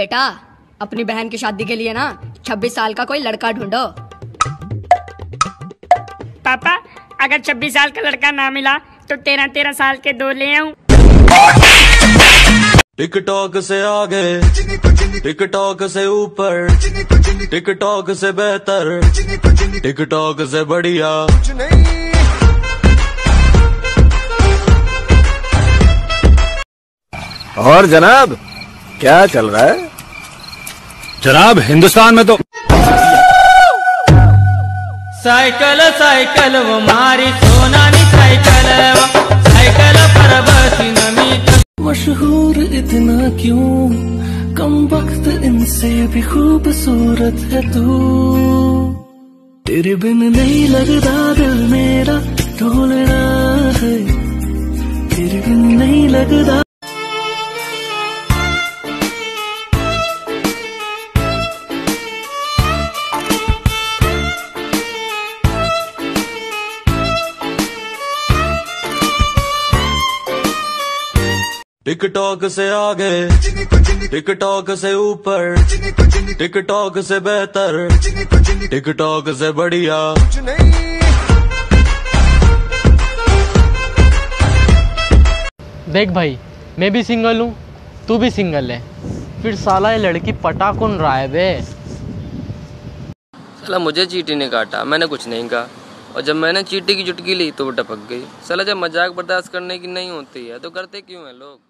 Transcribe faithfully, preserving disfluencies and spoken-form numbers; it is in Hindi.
बेटा अपनी बहन की शादी के लिए ना छब्बीस साल का कोई लड़का ढूंढो। पापा अगर छब्बीस साल का लड़का ना मिला तो तेरह तेरह साल के दो ले आऊं। टिकटॉक से आगे, टिकटॉक से ऊपर, टिकटॉक से बेहतर, टिकटॉक से बढ़िया। और जनाब क्या चल रहा है? जनाब हिंदुस्तान में तो साइकिल साइकिल वो मारी सोनानी साइकिल साइकिल पर बसी नमी। मशहूर इतना क्यों, कम वक्त इनसे भी खूबसूरत है तू। तेरे बिन नहीं लगता दिल मेरा ढोलना है, तेरे बिन नहीं लगता। टिकटॉक से आगे, टिकटॉक से ऊपर, टिकटॉक से बेहतर, टिकटॉक से बढ़िया। देख भाई मैं भी सिंगल हूँ, तू भी सिंगल है, फिर साला ये लड़की पटा कौन रहा है बे? साला मुझे चींटी ने काटा, मैंने कुछ नहीं कहा, और जब मैंने चींटी की चुटकी ली तो वो टपक गई। साला जब मजाक बर्दाश्त करने की नहीं होती है तो करते क्यों हैं लोग?